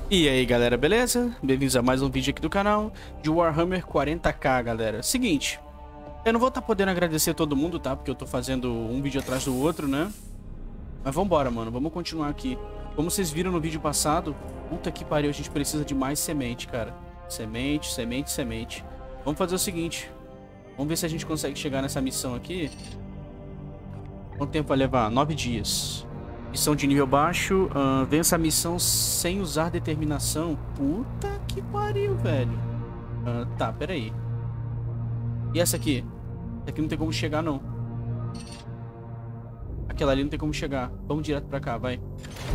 E aí galera, beleza? Bem-vindos a mais um vídeo aqui do canal de Warhammer 40k, galera. Seguinte, eu não vou estar podendo agradecer todo mundo, tá? Porque eu tô fazendo um vídeo atrás do outro, né? Mas vambora, mano, vamos continuar aqui. Como vocês viram no vídeo passado, puta que pariu, a gente precisa de mais semente, cara. Semente, semente, semente. Vamos fazer o seguinte, vamos ver se a gente consegue chegar nessa missão aqui. Quanto tempo vai levar? 9 dias. Missão de nível baixo, vença a missão sem usar determinação. Puta que pariu, velho. Tá, peraí. E essa aqui? Essa aqui não tem como chegar, não. Aquela ali não tem como chegar. Vamos direto pra cá, vai.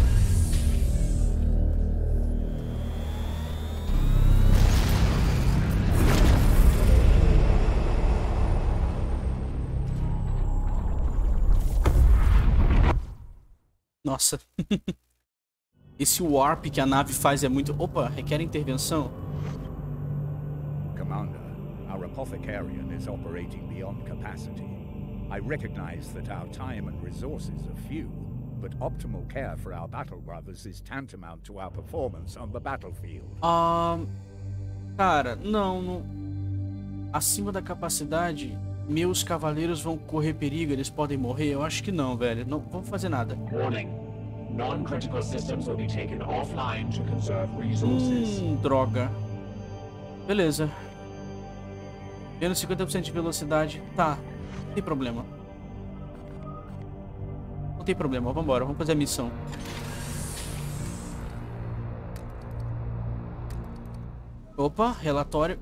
Nossa. Esse warp que a nave faz é muito... Opa, requer intervenção. Commander, our apothecarian is operating beyond capacity. I recognize that our time and resources are few, but optimal care for our battle brothers is tantamount to our performance on the battlefield. Cara, não... Acima da capacidade, meus cavaleiros vão correr perigo, eles podem morrer? Eu acho que não, velho. Não vamos fazer nada. Warning. Non-critical systems will be taken offline to conserve resources. Droga. Beleza. Menos 50% de velocidade. Tá. Não tem problema. Não tem problema. Vambora. Vamos fazer a missão. Opa, relatório.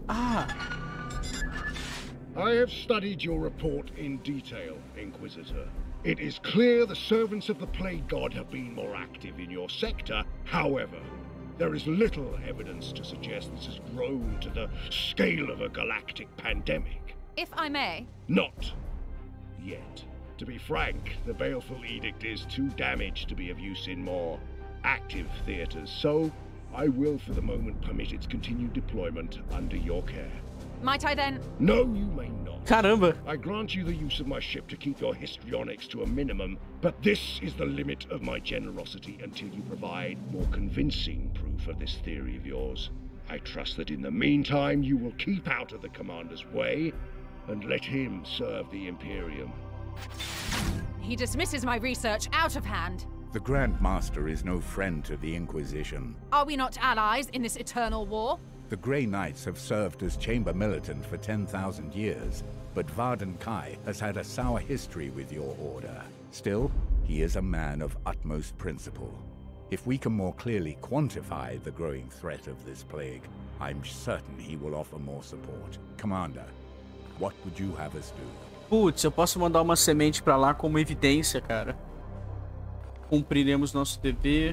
I have studied your report in detail, Inquisitor. It is clear the servants of the Plague God have been more active in your sector. However, there is little evidence to suggest this has grown to the scale of a galactic pandemic. If I may. Not yet. To be frank, the Baleful Edict is too damaged to be of use in more active theaters, so I will for the moment permit its continued deployment under your care. Might I then? No, you may not. Caramba. I grant you the use of my ship to keep your histrionics to a minimum, but this is the limit of my generosity until you provide more convincing proof of this theory of yours. I trust that in the meantime you will keep out of the Commander's way and let him serve the Imperium. He dismisses my research out of hand. The Grand Master is no friend to the Inquisition. Are we not allies in this eternal war? The Grey Knights have served as Chamber Militant for 10,000 years, but Varden Kai has had a sour history with your order. Still, he is a man of utmost principle. If we can more clearly quantify the growing threat of this plague, I'm certain he will offer more support. Commander, what would you have us do? Putz, eu posso mandar uma semente pra lá como evidência, cara. Cumpriremos nosso dever.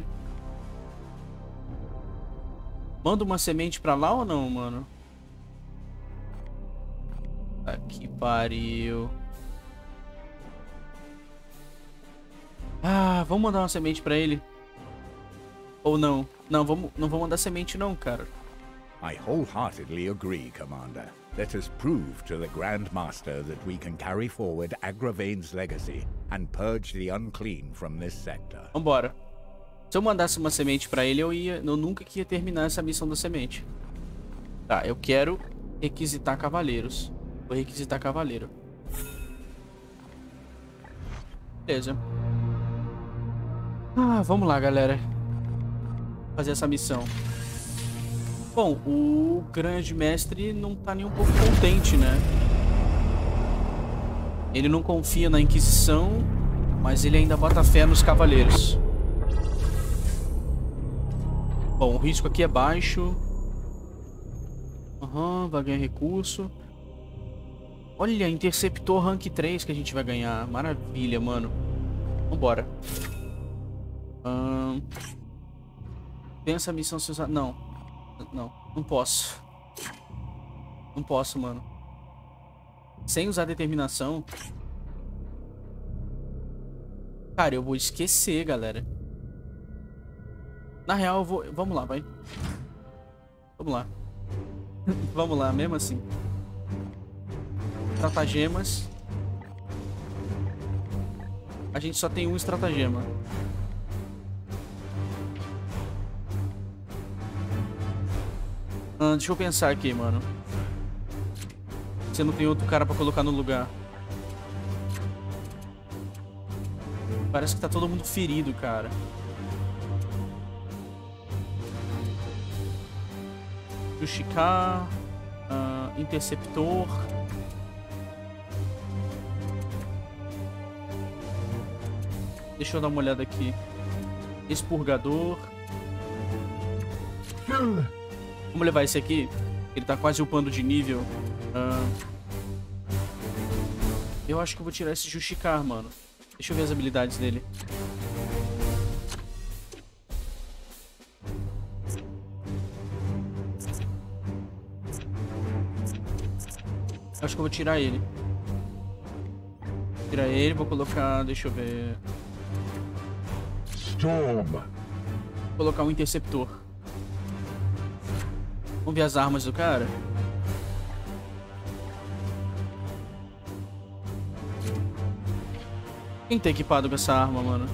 Manda uma semente pra lá ou não, mano? Tá que pariu. Vamos mandar uma semente pra ele. Ou não? Não vamos mandar semente não, cara. I wholeheartedly agree, Commander. Let us prove to the Grand Master that we can carry forward Agravain's legacy and purge the unclean from this sector. Vambora. Se eu mandasse uma semente pra ele, eu nunca ia terminar essa missão da semente. Tá, eu quero requisitar cavaleiros. Vou requisitar cavaleiro. Beleza. Vamos lá, galera. Fazer essa missão. Bom, o grande mestre não tá nem um pouco contente, né? Ele não confia na Inquisição, mas ele ainda bota fé nos cavaleiros. Bom, o risco aqui é baixo. Vai ganhar recurso. Olha, interceptor rank 3 que a gente vai ganhar. Maravilha, mano. Vambora. Pensa a missão se usar... Não posso. Não posso, mano. Sem usar determinação. Cara, eu vou esquecer, galera. Na real, eu vou... Vamos lá, vai. Vamos lá. Vamos lá, mesmo assim. Estratagemas. A gente só tem um estratagema. Deixa eu pensar aqui, mano. Você não tem outro cara pra colocar no lugar. Parece que tá todo mundo ferido, cara. Justicar. Interceptor. Deixa eu dar uma olhada aqui. Expurgador. Vamos levar esse aqui. Ele tá quase upando de nível. Eu acho que eu vou tirar esse Justicar, mano. Deixa eu ver as habilidades dele. Acho que eu vou tirar ele. Tirar ele, vou colocar... Deixa eu ver... Storm. Vou colocar um interceptor. Vamos ver as armas do cara. Quem tá equipado com essa arma, mano?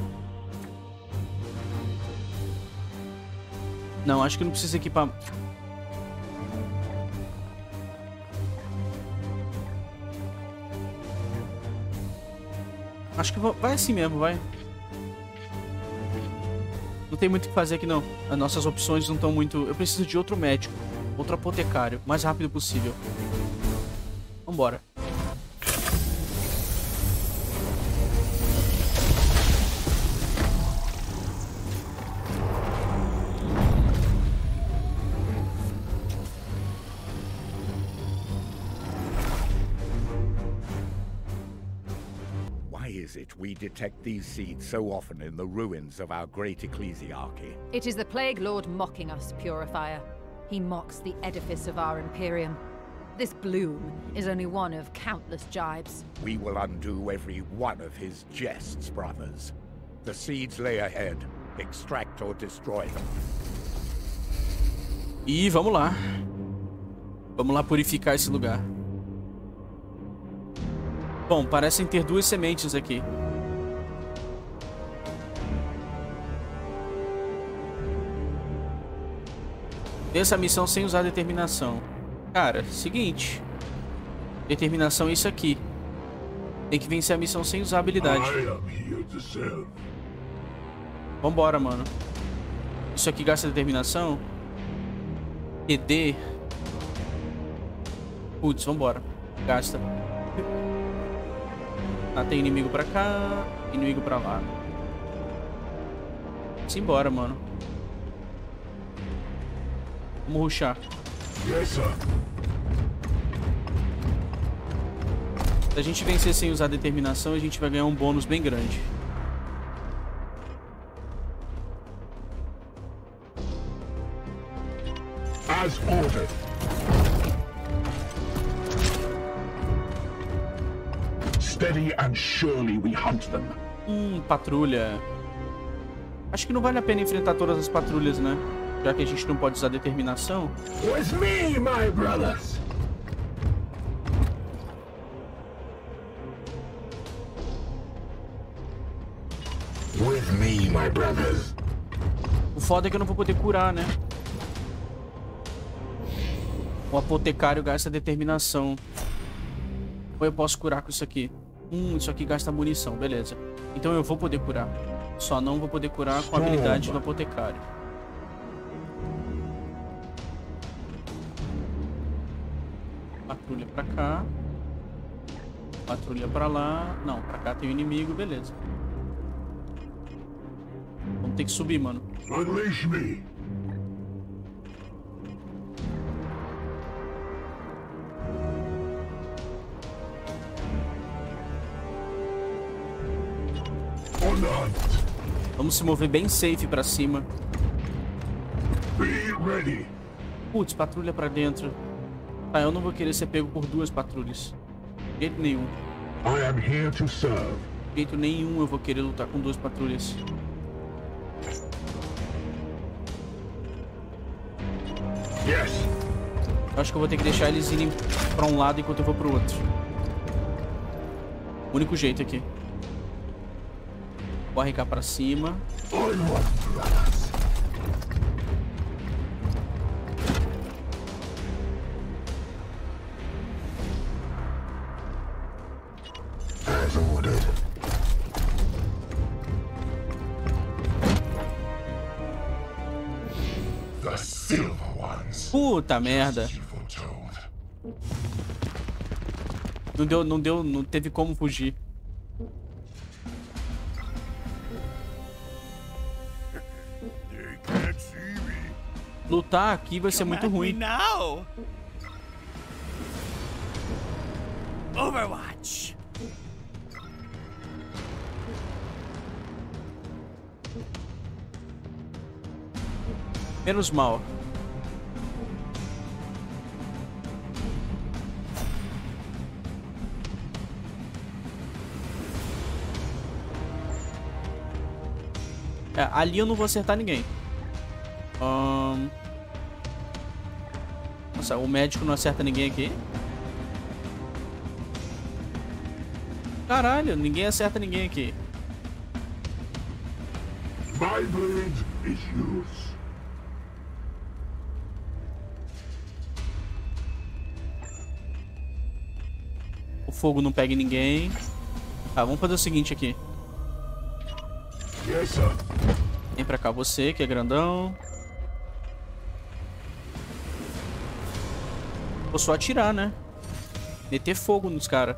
Não, acho que não precisa equipar. Acho que vai assim mesmo, vai. Não tem muito o que fazer aqui, não. As nossas opções não estão muito... Eu preciso de outro médico. Outro apotecário. O mais rápido possível. Vambora. We detect these seeds so often in the ruins of our great ecclesiarchy. It is the Plague Lord mocking us, Purifier. He mocks the edifice of our Imperium. This bloom is only one of countless jibes. We will undo every one of his jests, brothers. The seeds lay ahead. Extract or destroy them. E vamos lá. Vamos lá purificar esse lugar. Bom, parecem ter duas sementes aqui. Essa missão sem usar determinação. Cara, seguinte. Determinação é isso aqui. Tem que vencer a missão sem usar habilidade. Vambora, mano. Isso aqui gasta determinação. ED. Putz, vambora. Gasta. Ah, tem inimigo pra cá. Inimigo pra lá. Simbora, mano. Vamos rushar. Yes, sir. Se a gente vencer sem usar determinação, a gente vai ganhar um bônus bem grande. As ordered. Steady and surely we hunt them. Patrulha. Acho que não vale a pena enfrentar todas as patrulhas, né? Já que a gente não pode usar determinação. With me, my brothers. With me, my brothers. O foda é que eu não vou poder curar, né? O apotecário gasta determinação. Ou eu posso curar com isso aqui. Isso aqui gasta munição, beleza. Então eu vou poder curar. Só não vou poder curar com a habilidade do apotecário. Patrulha pra cá. Patrulha pra lá. Não, pra cá tem o inimigo, beleza. Vamos ter que subir, mano. Unleash me. On the hunt. Vamos se mover bem safe pra cima. Be ready. Putz, patrulha pra dentro. Tá, eu não vou querer ser pego por duas patrulhas. De jeito nenhum. I am here to serve. De jeito nenhum eu vou querer lutar com duas patrulhas. Yes. Eu acho que eu vou ter que deixar eles irem pra um lado enquanto eu vou pro outro. Único jeito aqui. Corre cá pra cima. The Silver Ones. Puta merda. You foretold. Não teve como fugir. They can't see me. Lutar aqui vai ser muito ruim. Now. Overwatch. Menos mal. É, ali eu não vou acertar ninguém. Nossa, o médico não acerta ninguém aqui. Caralho, ninguém acerta ninguém aqui. My blade is yours. O fogo não pega em ninguém. Tá, vamos fazer o seguinte aqui. Yes, sir. Vem pra cá você, que é grandão. Vou só atirar, né? Meter fogo nos caras.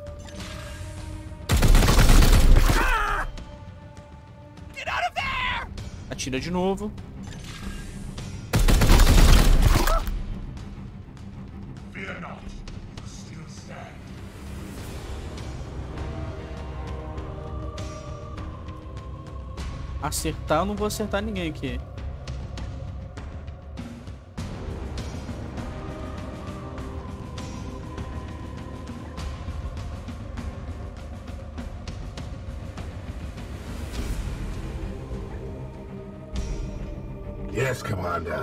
Atira de novo. Fear not. Still stand. Acertar, eu não vou acertar ninguém aqui. Yes, Commander.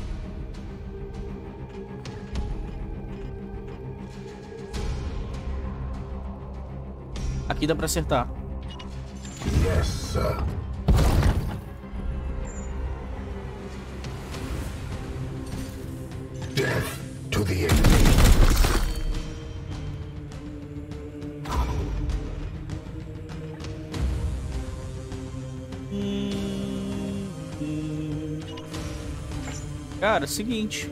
Aqui dá pra acertar. Yes, sir. Death to the enemy. Cara, seguinte.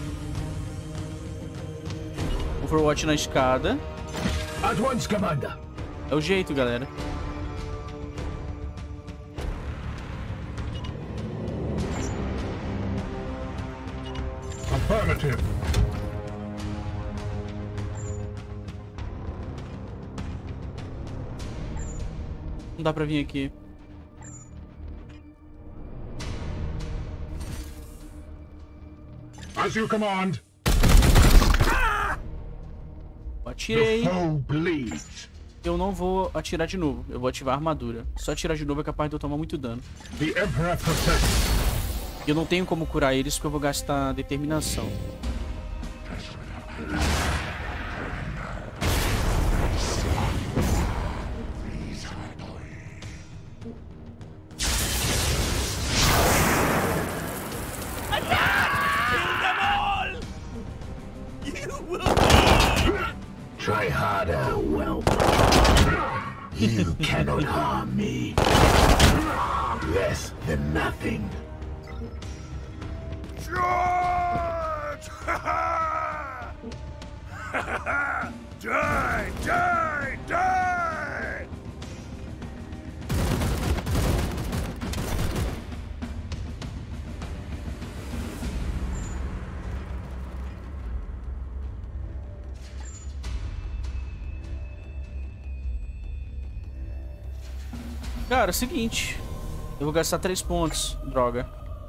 Overwatch na escada. At once, Commander. É o jeito, galera. Affirmative. Não dá pra vir aqui. As you command. Atirei. The foe bleeds. Eu não vou atirar de novo. Eu vou ativar a armadura. Só atirar de novo é capaz de eu tomar muito dano. The Emperor protects. Eu não tenho como curar eles porque eu vou gastar determinação. Try harder, whelp. You cannot harm me. Less than nothing. Charge! Die! Die! Die! Cara, é o seguinte. Eu vou gastar 3 pontos. Droga.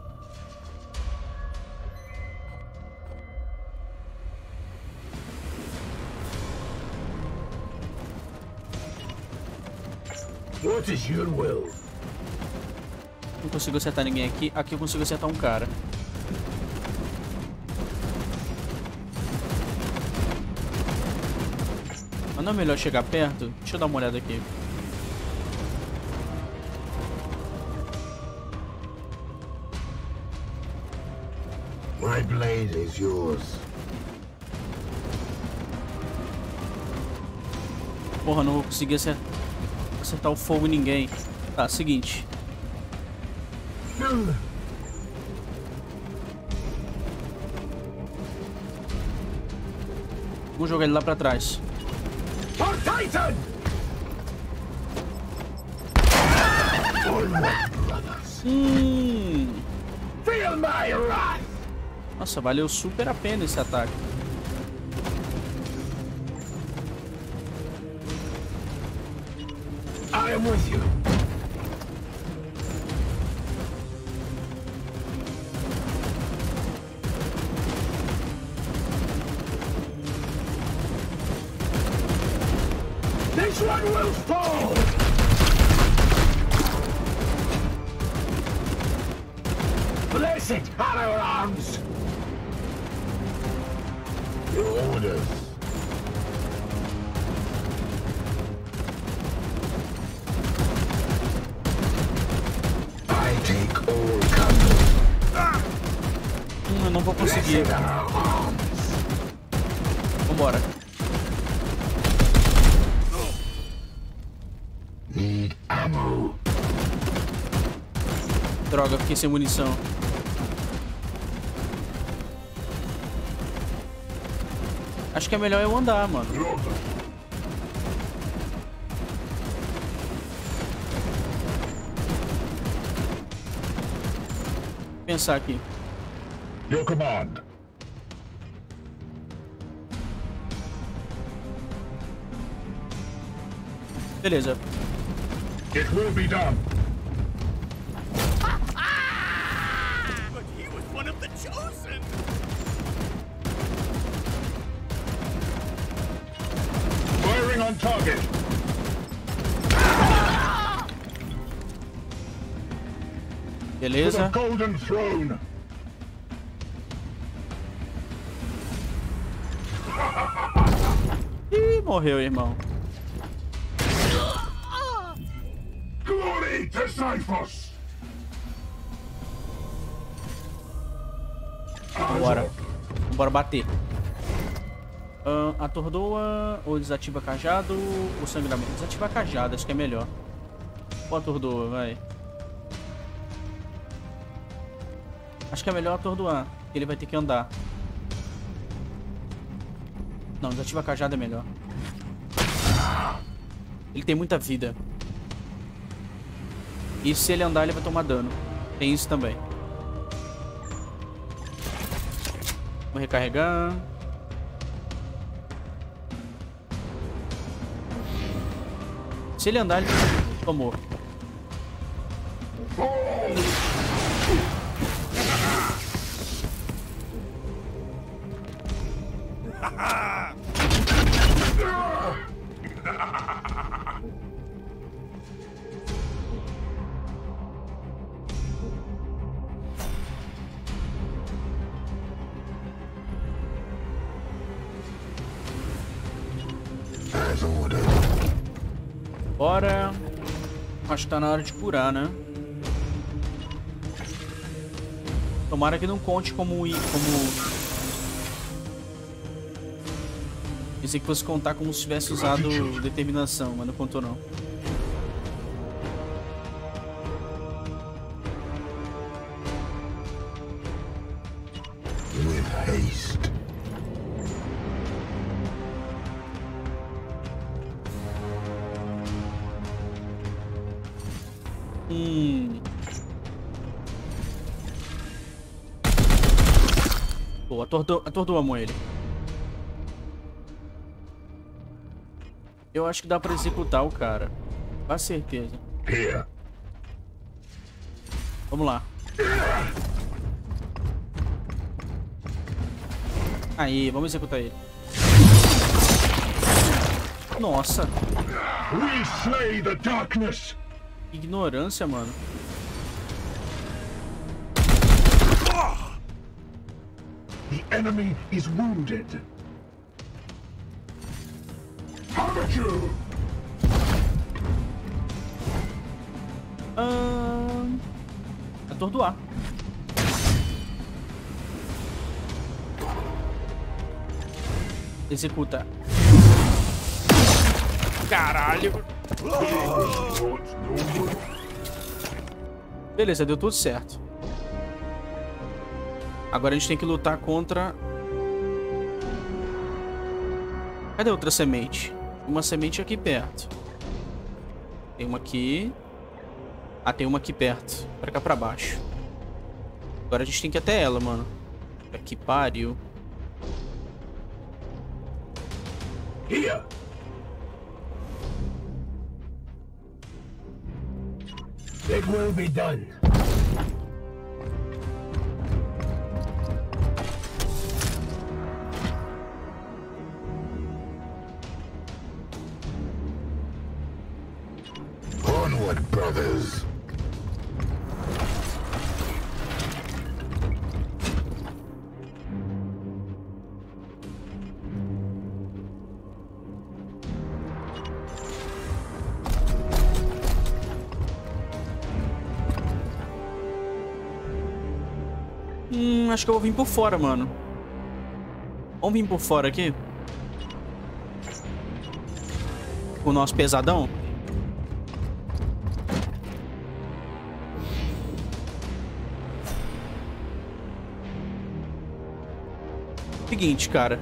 What is your will? Não consigo acertar ninguém aqui. Aqui eu consigo acertar um cara. Mas não é melhor chegar perto? Deixa eu dar uma olhada aqui. My blade is yours. Porra, não vou conseguir acertar o fogo em ninguém. Tá, seguinte. Vamos jogar ele lá pra trás. For Titan! Feel my wrath! Nossa, valeu super a pena esse ataque. I am with you. This one will fall! Blessed are our arms! Your orders. I take all comers. Eu não vou conseguir. Blessed are our arms. Vambora. Need ammo. Droga, fiquei sem munição. Acho que é melhor eu andar, mano. Vou pensar aqui. Your command. Beleza. It will be done. But he was one of the chosen! Firing on target. To the Beleza. golden throne. Ih, morreu, irmão. Glory to Zyphos. Bora. Bora bater. Atordoa ou desativa cajado ou sangramento? Desativa cajado, acho que é melhor. Ou atordoa, vai. Acho que é melhor atordoar, porque ele vai ter que andar. Não, desativa cajado é melhor. Ele tem muita vida. E se ele andar, ele vai tomar dano. Tem isso também. Vou recarregar. Se ele andar, ele tomou. As ordered. Bora. Acho que tá na hora de curar, né? Tomara que não conte como... Pensei que fosse contar como se tivesse usado determinação, mas não contou não. With haste. Pô, atordoamos ele. Eu acho que dá pra executar o cara. Com certeza. Here. Vamos lá. Aí, vamos executar ele. Nossa. We slay the darkness. Ignorância, mano. The enemy is wounded. Amateur. Atordoar. Executa. Caralho. Beleza, deu tudo certo. Agora a gente tem que lutar contra Cadê outra semente? Uma semente aqui perto. Tem uma aqui. Ah, tem uma aqui perto. Pra cá pra baixo. Agora a gente tem que ir até ela, mano. Que pariu. Here. It will be done. Onward, brothers. Acho que eu vou vir por fora, mano. Vamos vir por fora aqui. Com o nosso pesadão. Seguinte, cara.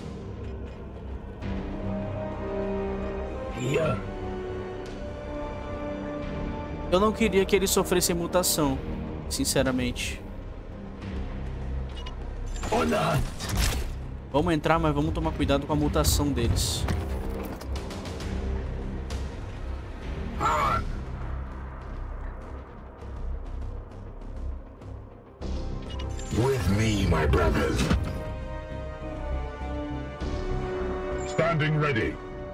Eu não queria que ele sofresse mutação, sinceramente. Vamos entrar, mas vamos tomar cuidado com a mutação deles. With me, my brothers. Standing ready.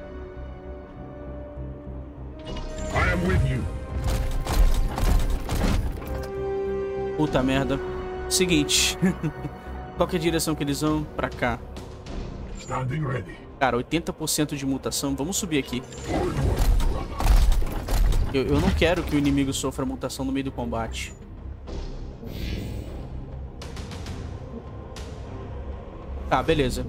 I am with you. Puta merda. Seguinte. Qual que é a direção que eles vão? Pra cá. Standing ready. Cara, 80% de mutação. Vamos subir aqui. Eu não quero que o inimigo sofra mutação no meio do combate. Tá, beleza.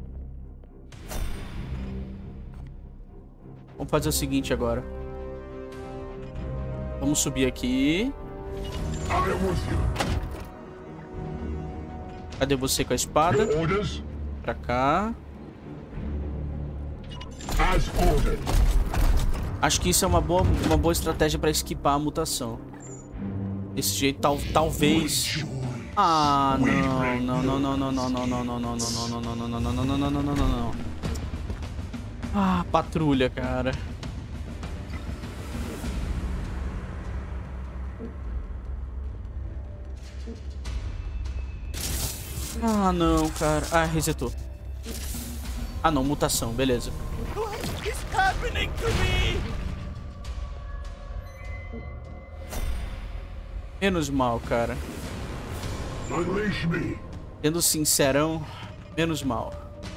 Vamos fazer o seguinte agora. Vamos subir aqui. Cadê você com a espada? Pra cá. Acho que isso é uma boa estratégia pra esquipar a mutação. Desse jeito, talvez... Ah, não. Ah, patrulha, cara. Ah, não, cara. Ah, resetou. Ah, não, mutação, beleza. What is happening to me? Menos mal, cara. Unleash me. Sendo sincerão, menos mal.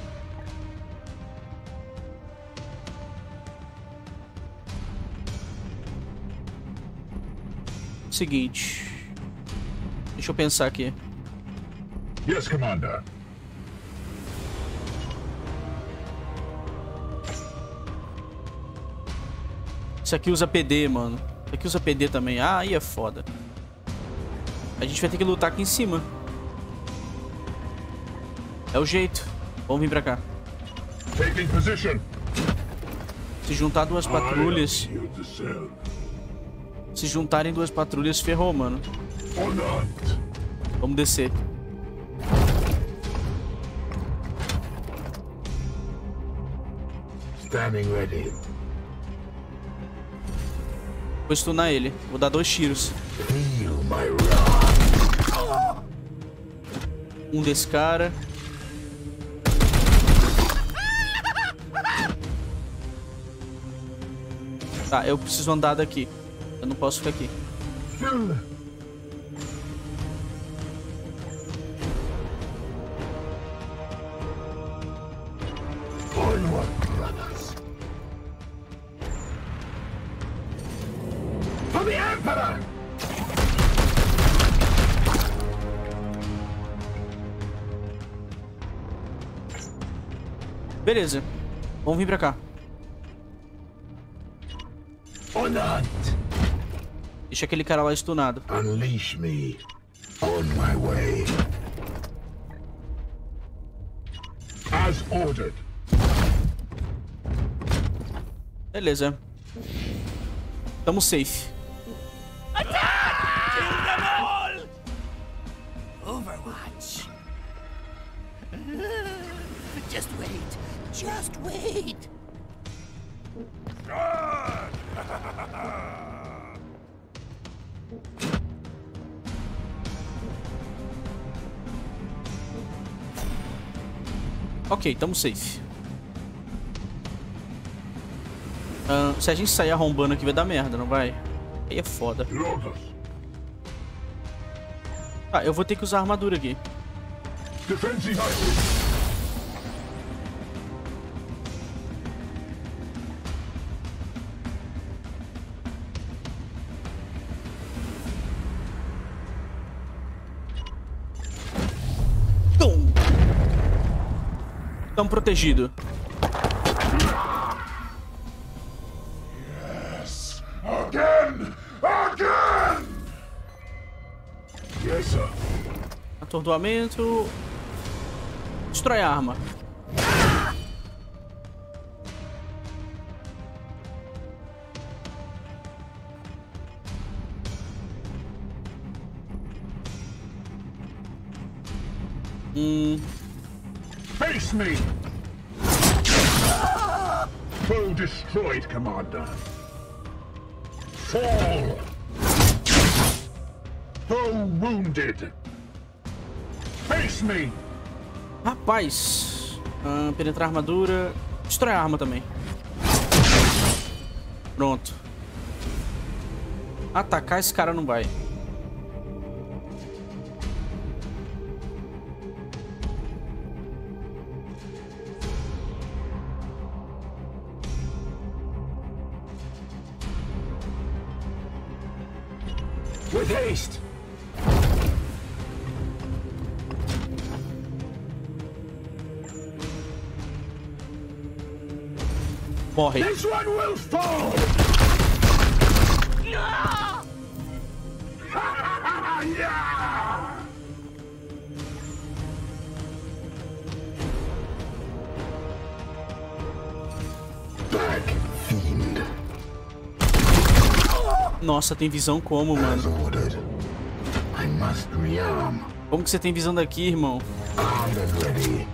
Seguinte. Deixa eu pensar aqui. Yes, Commander. Isso aqui usa PD, mano. Isso aqui usa PD também. Ah, aí é foda. A gente vai ter que lutar aqui em cima. É o jeito. Vamos vir pra cá. Taking position. Se juntar duas patrulhas. Se juntarem duas patrulhas, ferrou, mano. Vamos descer. Standing ready. Vou stunar ele. Vou dar 2 tiros. Feel my wrath. Um desse cara. Tá, eu preciso andar daqui. Eu não posso ficar aqui. For the Emperor! Beleza. Vamos vir pra cá. On hunt. Deixa aquele cara lá stunado. Unleash me. On my way. As ordered. Beleza. Tamo safe. Kill them all! Overwatch. Just wait. Just wait. Ok, tamo safe. Se a gente sair arrombando aqui vai dar merda, não vai? Aí é foda. Ah, eu vou ter que usar a armadura aqui. Tamo protegido. Yes. Again! Again! Yes, sir. Atordoamento. Destrói a arma. Face me! Foe destroyed, Commander. Fall! Foe wounded. Face me! Rapaz. Penetrar a armadura. Destrói a arma também. Pronto. Atacar esse cara não vai. With haste! Morre. This one will fall! Yeah! Back, fiend. Nossa, tem visão como, mano? As ordered. I must rearm. Como que você tem visão daqui, irmão? Armed and ready.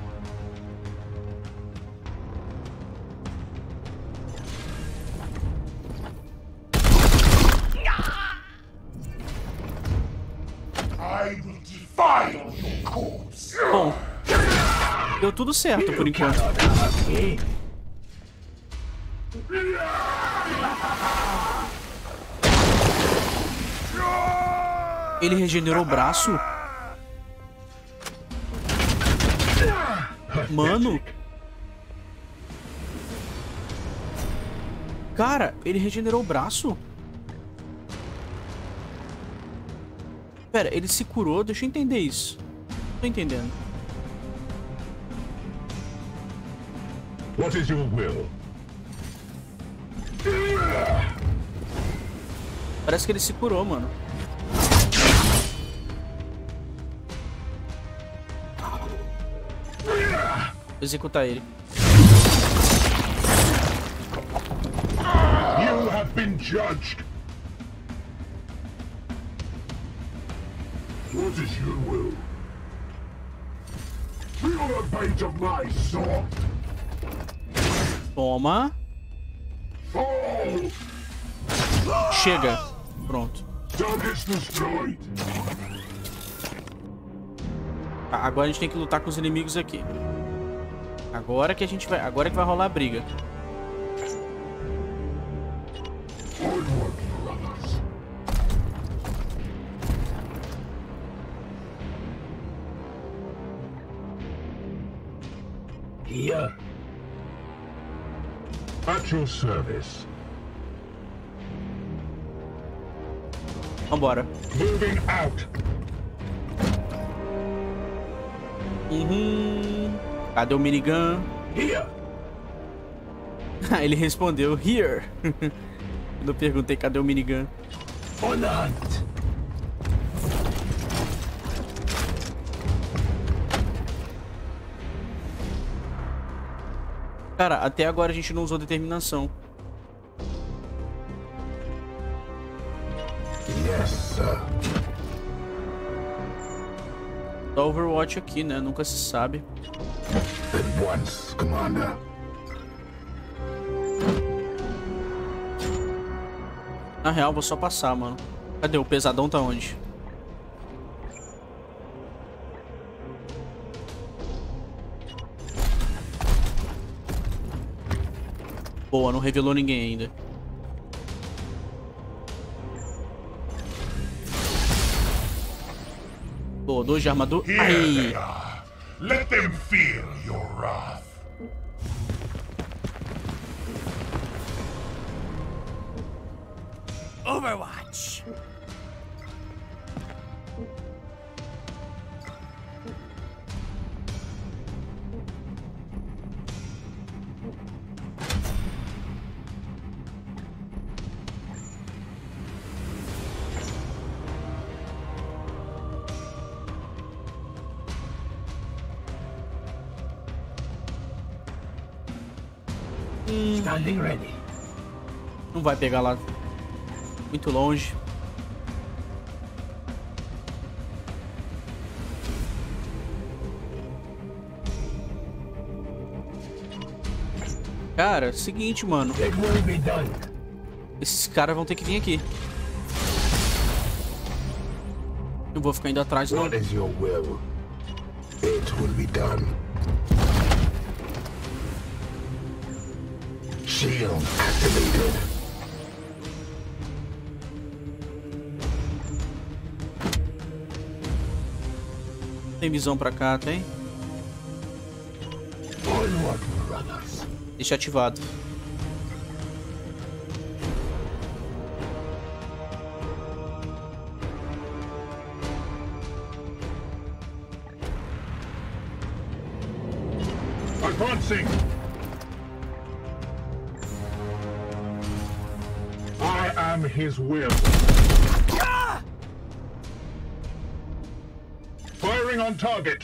I will defile your corpse. Bom, deu tudo certo por enquanto. Ele regenerou o braço? Mano. Cara, ele regenerou o braço? Pera, ele se curou? Deixa eu entender isso. Tô entendendo. What is your will? Parece que ele se curou, mano. Vou executar ele. You have been judged. What is your will? Feel the bait of my sword. Toma. Fall. Chega. Pronto. Targets destroyed. Tá, agora a gente tem que lutar com os inimigos aqui. Agora que a gente vai... Agora que vai rolar a briga. Onward, brothers. Here. At your service. Vambora. Moving out. Cadê o minigun? Here. Ele respondeu, here. Quando eu perguntei cadê o minigun. On the hunt. Cara, até agora a gente não usou determinação. Dá Overwatch aqui, né? Nunca se sabe. At once, Commander. Na real, vou só passar, mano. Cadê? O pesadão tá onde? Boa, não revelou ninguém ainda. Boa, 2 de armadura. Aí! Let them feel your wrath. Overwatch. Standing ready. Não vai pegar lá. Muito longe. Cara, seguinte, mano. It will be done. Esses caras vão ter que vir aqui. Não vou ficar indo atrás, não. What is your will? It will be done. Shield activated. Tem visão pra cá, tem? Onward, brothers. Deixa ativado. Advancing. I am his will. Firing on target.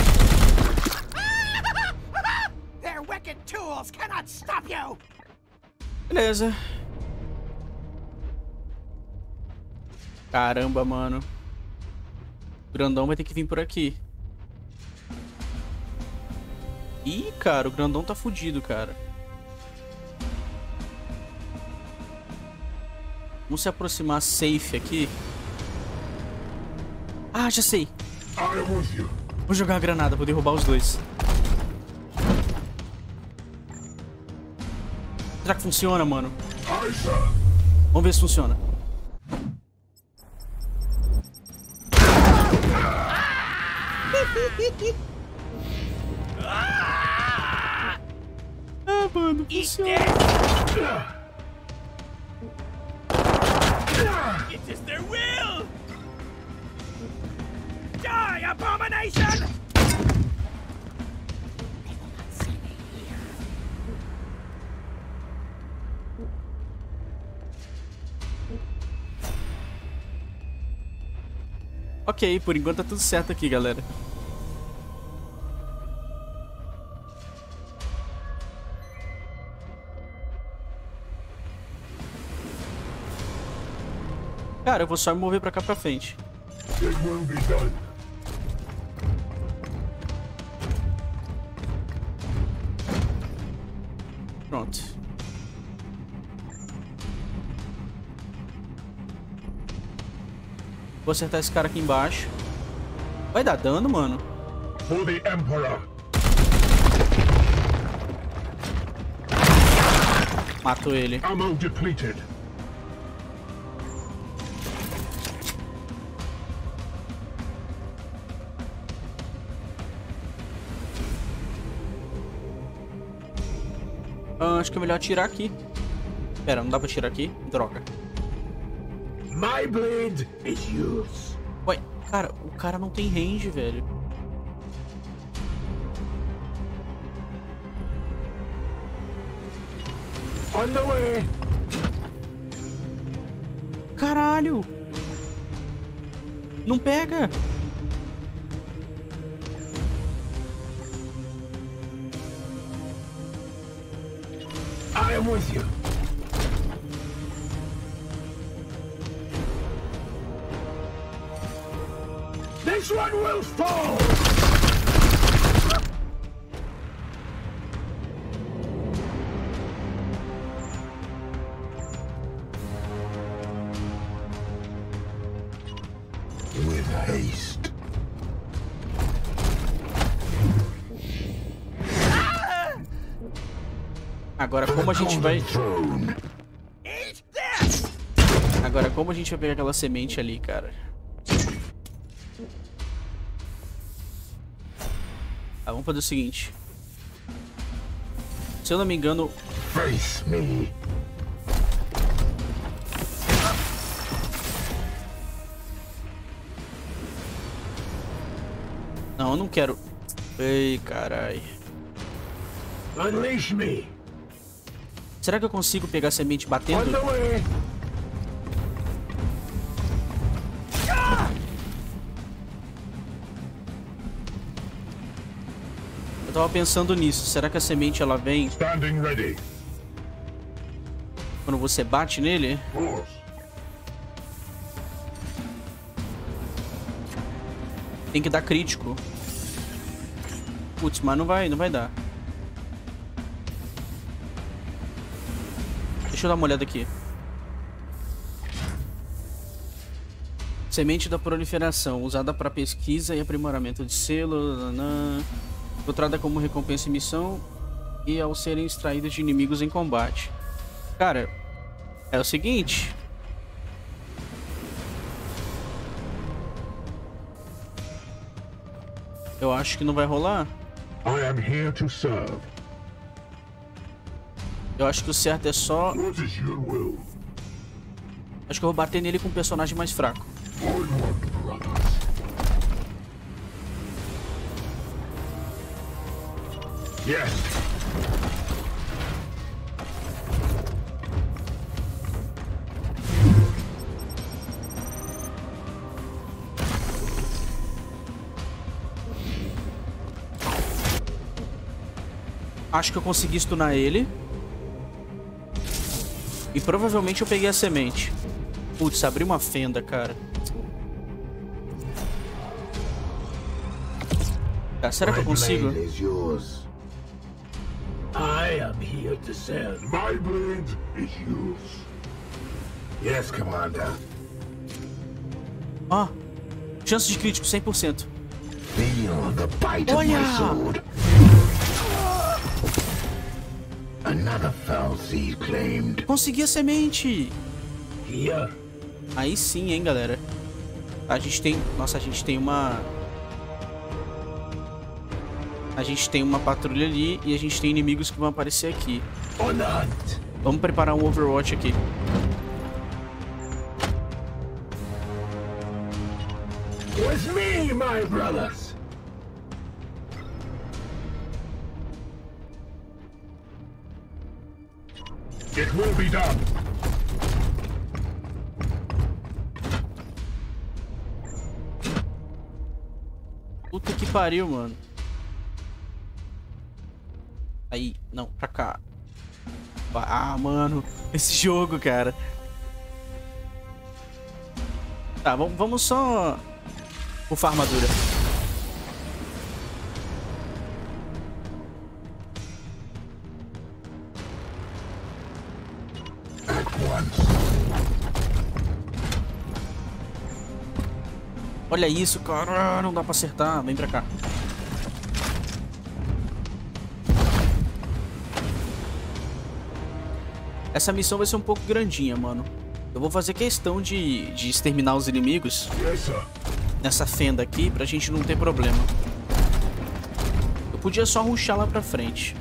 Their wicked tools cannot stop you. Beleza. Caramba, mano. O grandão vai ter que vir por aqui. Ih, cara, o grandão tá fudido, cara. Vamos se aproximar safe aqui. Ah, já sei. I am with you. Vou jogar a granada, vou derrubar os dois. Será que funciona, mano? Aye, sir. Vamos ver se funciona. Ah, mano, funciona. It is their will. Die, abomination! Ok, por enquanto tá tudo certo aqui, galera. Cara, eu vou só me mover pra cá pra frente. It will be done. Pronto. Vou acertar esse cara aqui embaixo. Vai dar dano, mano? For the Emperor. Matou ele. Ammo depleted. Acho que é melhor atirar aqui. Pera, não dá pra tirar aqui? Droga. My blade is yours. Ué, cara, o cara não tem range, velho. On the way. Caralho! Não pega! I am with you. They This one will fall! With haste. Agora como a gente vai... Agora como a gente vai pegar aquela semente ali, cara? Vamos fazer o seguinte. Se eu não me engano... Face me. Não, eu não quero. Ei, carai. Unleash me. Será que eu consigo pegar a semente batendo? On the way. Eu tava pensando nisso. Será que a semente ela vem Standing ready. quando você bate nele? Force. Tem que dar crítico. Putz, mas não vai dar. Deixa eu dar uma olhada aqui. Semente da proliferação, usada para pesquisa e aprimoramento de selo, encontrada como recompensa em missão e ao serem extraídas de inimigos em combate. Cara, é o seguinte. Eu acho que não vai rolar. I am here to serve. Eu acho que o certo é só... What is your will? Acho que eu vou bater nele com um personagem mais fraco. Onward, brothers. Yes. Acho que eu consegui stunar ele. E provavelmente eu peguei a semente. Putz, abri uma fenda, cara. Tá, será que eu consigo? I am here to serve. My blade is yours. Yes, Commander. Ó, chance de crítico 100%. Feel the bite of Olha! my sword. Another foul seed claimed. Consegui a semente! Here. Aí sim, hein, galera. A gente tem... Nossa, a gente tem uma... A gente tem uma patrulha ali e a gente tem inimigos que vão aparecer aqui. On the hunt. Vamos preparar um Overwatch aqui. With me, my brothers. It will be done. Puta que pariu, mano. Aí, não, pra cá. Ah, mano, esse jogo, cara. Tá, vamos só bufar a armadura. At once. Olha isso, cara. Não dá pra acertar. Vem pra cá. Essa missão vai ser um pouco grandinha, mano. Eu vou fazer questão de exterminar os inimigos Yes, sir. nessa fenda aqui pra gente não ter problema. Eu podia só rushar lá pra frente.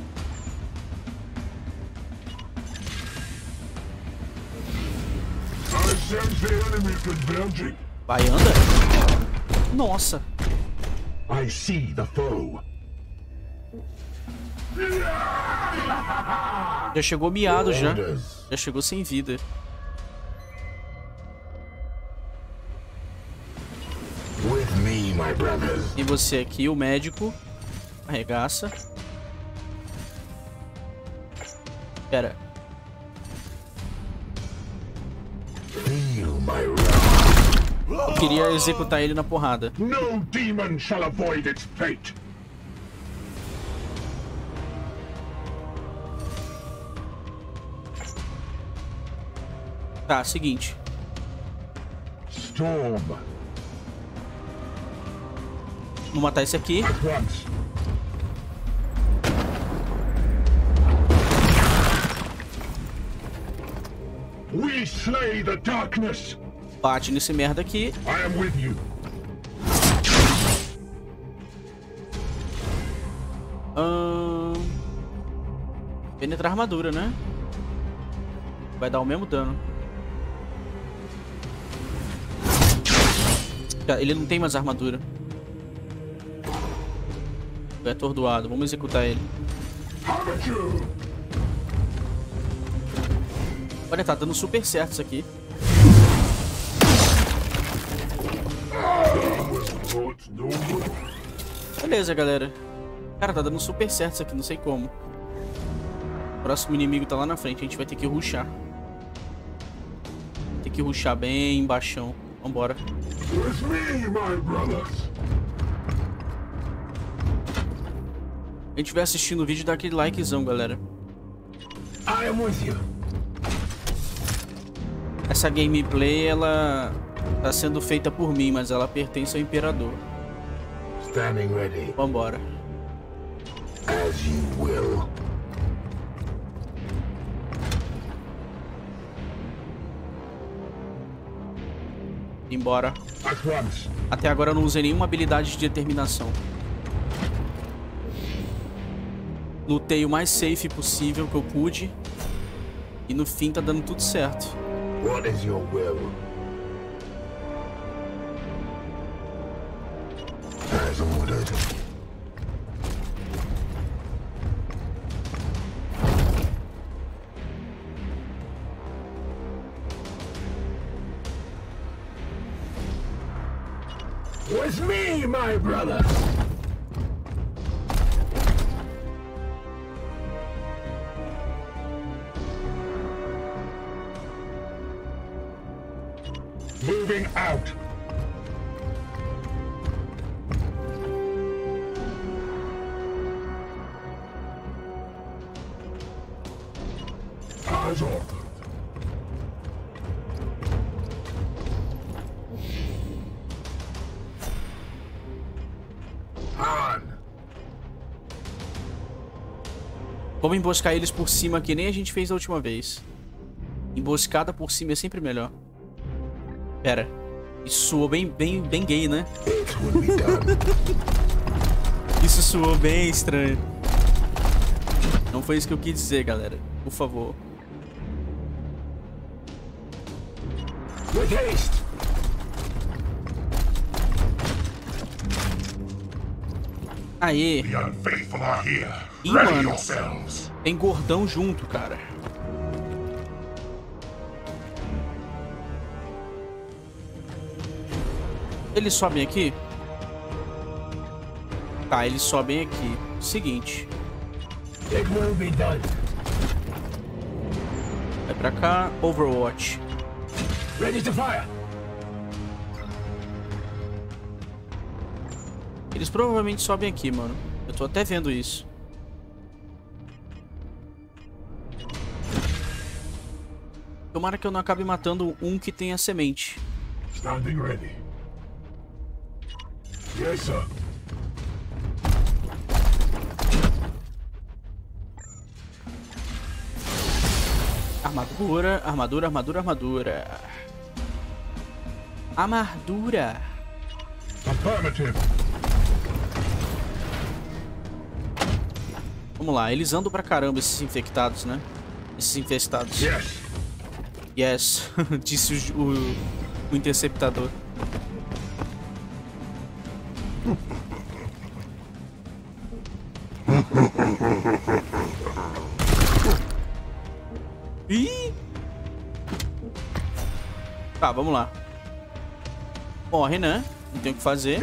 I sense the enemy converging. Vai, anda. Nossa. I see the foe. Já chegou miado já. Orders. Já chegou sem vida. With me, my brothers. E você aqui, o médico. Arregaça. Pera. Feel my wrath. Eu queria executar ele na porrada. No demon shall avoid its fate. Tá, seguinte. Storm. Vou matar esse aqui. At once. We slay the darkness. Bate nesse merda aqui. I am with you. Penetrar a armadura, né? Vai dar o mesmo dano. Ele não tem mais armadura. Foi atordoado. Vamos executar ele. Olha, tá dando super certo isso aqui. Beleza, galera. Cara, tá dando super certo isso aqui, não sei como. O próximo inimigo tá lá na frente, a gente vai ter que rushar. Tem que rushar bem embaixão. Vambora. Quem estiver assistindo o vídeo, dá aquele likezão, galera. I am with you. Essa gameplay, ela tá sendo feita por mim, mas ela pertence ao Imperador. Standing ready. Vambora. As you will. Embora. At once. Até agora eu não usei nenhuma habilidade de determinação. Lutei o mais safe possível que eu pude. E no fim tá dando tudo certo. What is your will? As ordered. With me, my brother. Moving out. As ordered. Vamos emboscar eles por cima, que nem a gente fez da última vez. Emboscada por cima é sempre melhor. Pera. Isso soou bem gay, né? Isso soou bem estranho. Não foi isso que eu quis dizer, galera. Por favor. Aê. The unfaithful are here. Ih, Ready mano. yourselves. Tem gordão junto, cara. Eles sobem aqui? Tá, eles sobem aqui. Seguinte. It will be done. Vai pra cá. Overwatch. Ready to fire. Eles provavelmente sobem aqui, mano. Eu tô até vendo isso. Tomara que eu não acabe matando um que tem a semente. Standing ready. Yes, sir. Armadura, armadura, armadura, armadura. Armadura. Affirmative. Vamos lá, eles andam pra caramba, esses infectados, né? Esses infestados. Yes. Yes, disse o interceptador. Ih! Tá, vamos lá. Morre, né? Não tem o que fazer.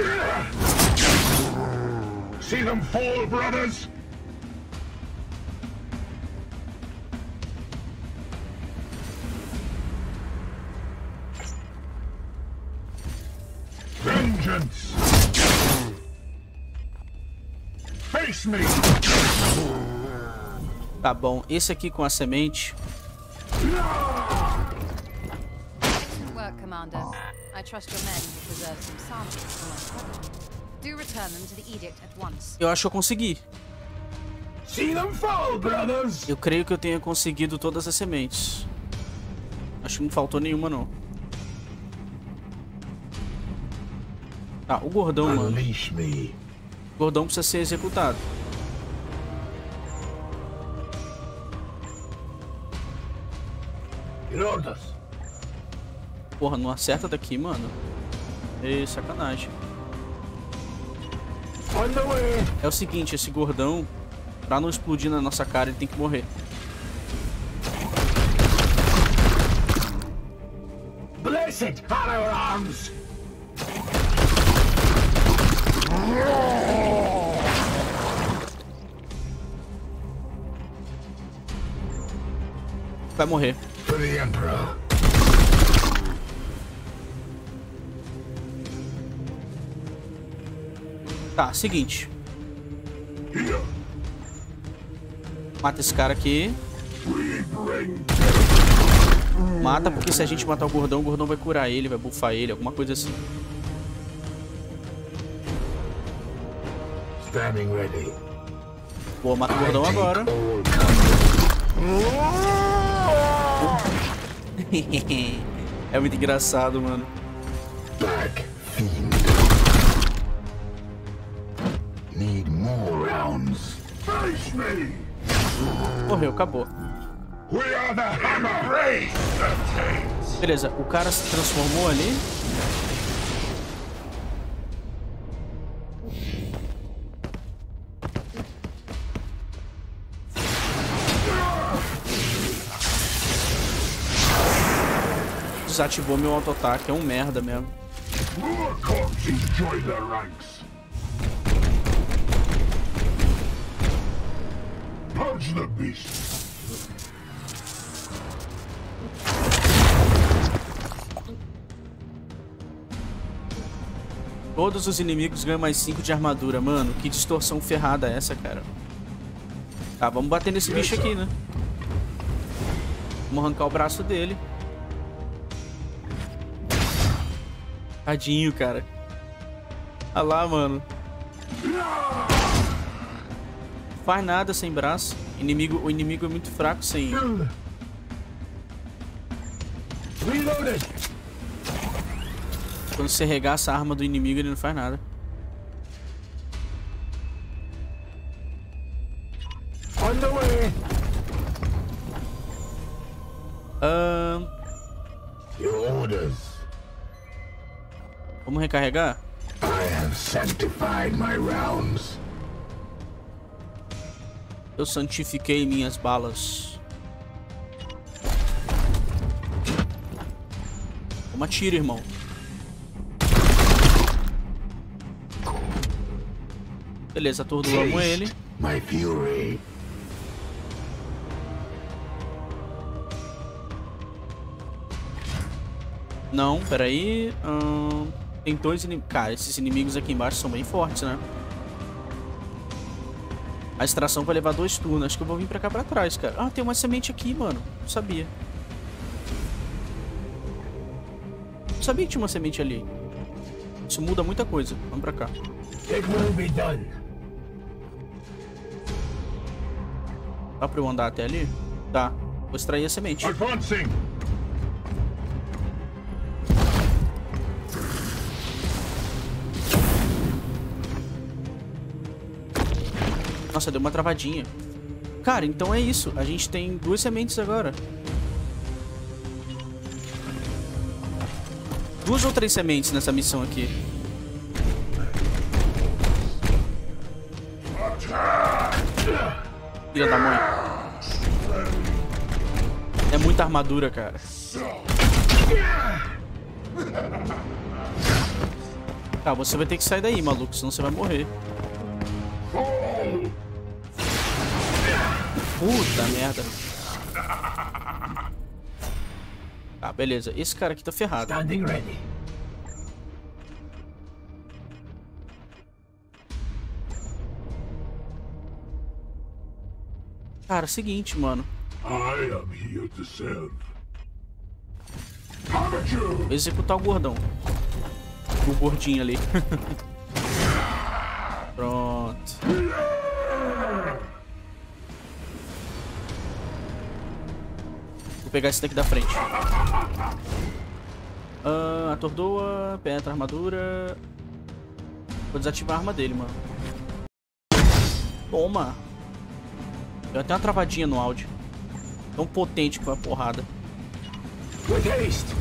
See them fall, brothers. Face me! Tá bom, esse aqui com a semente. Excellent work, Commander. I trust your men will preserve some samples for my problem. Do return them to the Edict at once. Eu acho que eu consegui. See them fall, brothers! Eu creio que eu tenha conseguido todas as sementes. Acho que não faltou nenhuma, não. Tá, o gordão, mano. Unleash me. O gordão precisa ser executado. Your orders. Porra, não acerta daqui, mano. Ei, sacanagem. On the way. É o seguinte, esse gordão, pra não explodir na nossa cara, ele tem que morrer. Blessed are our arms. Vai morrer. For the Emperor. Tá, seguinte. Here. Mata esse cara aqui. We bring. Mata, porque se a gente matar o gordão vai curar ele, vai buffar ele, alguma coisa assim. Standing ready. Boa, mata o gordão agora. É muito engraçado, mano. Black Fiend. Need more rounds. Face me. Morreu, acabou. We are the Hammer Race. Beleza, o cara se transformou ali. Desativou meu auto-ataque, é um merda mesmo. More corpses join the ranks. Purge the beast. Todos os inimigos ganham mais 5 de armadura, mano. Que distorção ferrada é essa, cara? Tá, vamos bater nesse bicho aqui, né? Vamos arrancar o braço dele. Tadinho, cara. Olha lá, mano. Faz nada sem braço. O inimigo é muito fraco sem... Reloaded. Quando você regaça a arma do inimigo, ele não faz nada. On the way. Your orders. Vamos recarregar? I have sanctified my rounds. Eu santifiquei minhas balas. Toma tiro, irmão. Beleza, atordoamos ele. My fury. Não, peraí. Tem dois inimigos. Cara, esses inimigos aqui embaixo são bem fortes, né? A extração vai levar 2 turnos. Acho que eu vou vir pra cá pra trás, cara. Ah, tem uma semente aqui, mano. Não sabia. Não sabia que tinha uma semente ali. Isso muda muita coisa. Vamos pra cá. It will be done. Dá pra eu andar até ali? Tá. Vou extrair a semente. Advancing. Nossa, deu uma travadinha. Cara, então é isso. A gente tem 2 sementes agora. 2 ou 3 sementes nessa missão aqui. Filha da mãe. É muita armadura, cara. Tá, você vai ter que sair daí, maluco, senão você vai morrer. Puta merda. Tá, beleza. Esse cara aqui tá ferrado. Standing ready. Cara, seguinte, mano. I am here to serve. Amateur! Vou executar o gordão. O gordinho ali. Pronto. Vou pegar esse daqui da frente. Atordoa, penetra a armadura. Vou desativar a arma dele, mano. Toma. Deu até uma travadinha no áudio. Tão potente que foi a porrada. With haste!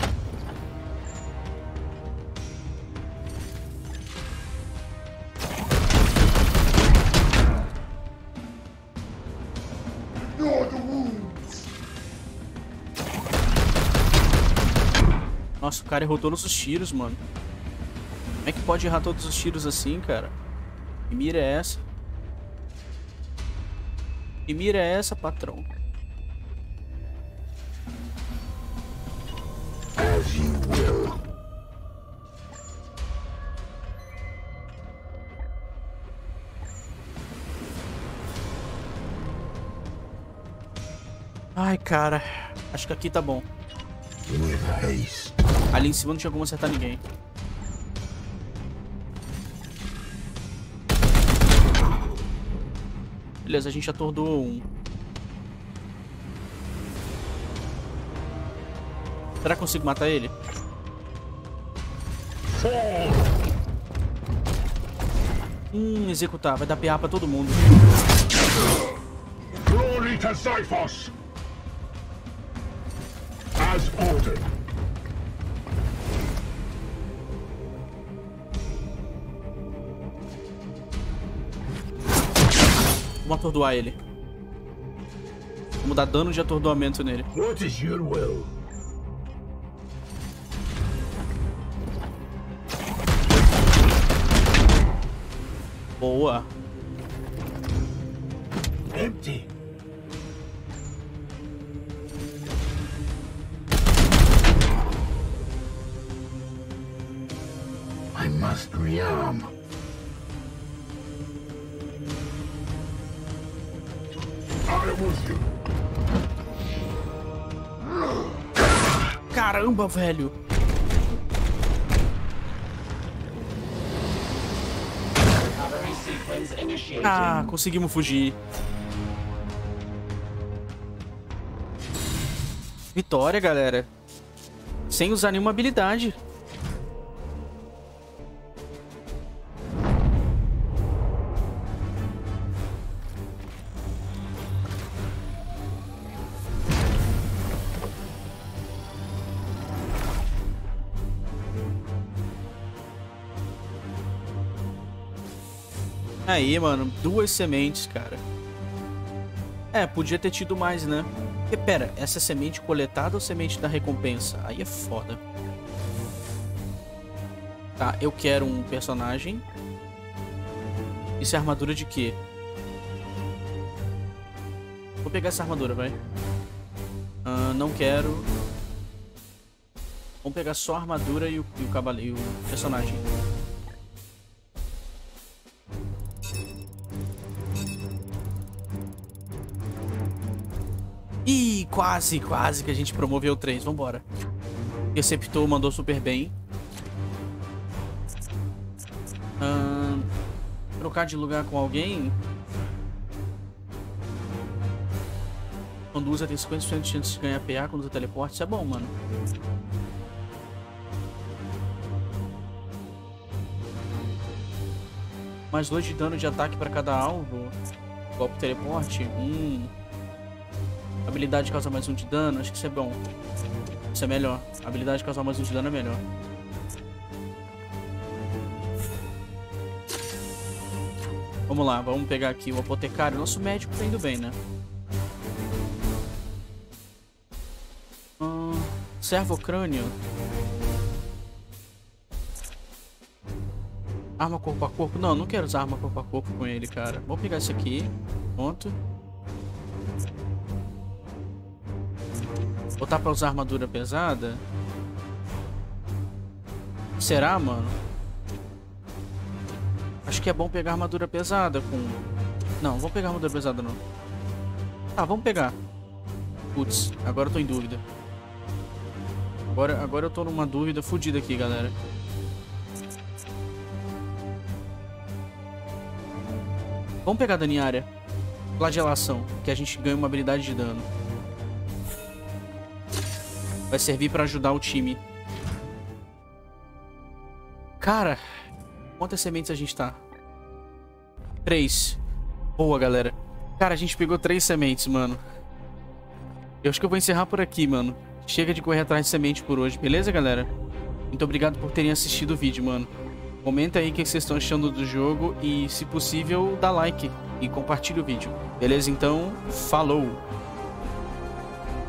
Ignore the wounds! Nossa, o cara errou todos os tiros, mano. Como é que pode errar todos os tiros assim, cara? Que mira é essa? Que mira é essa, patrão? As you will. Ai, cara. Acho que aqui tá bom. With haste. Ali em cima não tinha como acertar ninguém. Beleza, a gente atordoou um. Será que consigo matar ele? Executar. Vai dar PA pra todo mundo. Glory to Zyphos! As ordered. Vamos atordoar ele. Vamos dar dano de atordoamento nele. What is your will? Boa. Empty. I must rearm. I was you. Caramba, velho. Recovery sequence initiating. Ah, conseguimos fugir. Vitória, galera. Sem usar nenhuma habilidade. Aí, mano, 2 sementes, cara. É, podia ter tido mais, né? Porque, pera, essa é semente coletada ou semente da recompensa? Aí é foda. Tá, eu quero um personagem. Isso é armadura de quê? Vou pegar essa armadura, vai. Não quero. Vamos pegar só a armadura e o cavaleiro, o personagem. Ih, quase que a gente promoveu 3. Vambora. Receptor mandou super bem. Trocar de lugar com alguém. Quando usa tem 50% de chance de ganhar PA quando usa teleporte. Isso é bom, mano. Mais 2 de dano de ataque para cada alvo. Golpe teleporte. Habilidade causa mais 1 de dano. Acho que isso é bom. Isso é melhor. Habilidade causar mais 1 de dano é melhor. Vamos lá, vamos pegar aqui o apotecário. Nosso médico tá indo bem, né? Servocrânio. Arma corpo a corpo. Não, não quero usar arma corpo a corpo com ele, cara. Vou pegar esse aqui. Pronto. Botar pra usar armadura pesada. Será, mano? Acho que é bom pegar armadura pesada com... Não, vou pegar armadura pesada não. Tá, vamos pegar. Putz, agora eu tô em dúvida. Agora eu tô numa dúvida fodida aqui, galera. Vamos pegar dano em área. Flagelação, que a gente ganha uma habilidade de dano. Vai servir pra ajudar o time. Cara, quantas sementes a gente tá? 3. Boa, galera. Cara, a gente pegou 3 sementes, mano. Eu acho que eu vou encerrar por aqui, mano. Chega de correr atrás de semente por hoje, beleza, galera? Muito obrigado por terem assistido o vídeo, mano. Comenta aí o que vocês estão achando do jogo e, se possível, dá like e compartilha o vídeo. Beleza? Então, falou!